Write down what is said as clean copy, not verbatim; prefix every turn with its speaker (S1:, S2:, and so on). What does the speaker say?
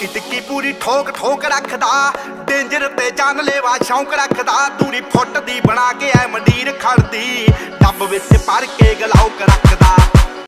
S1: ਟਿੱਕੀ ਟਿੱਕੀ पूरी ठोक ठोक रखदा, डेंजर ते जानलेवा शौक रखदा। दूरी फुट दी बना के ऐ मंडीर खड़दी, डब विच भर के गलाउक रखदा।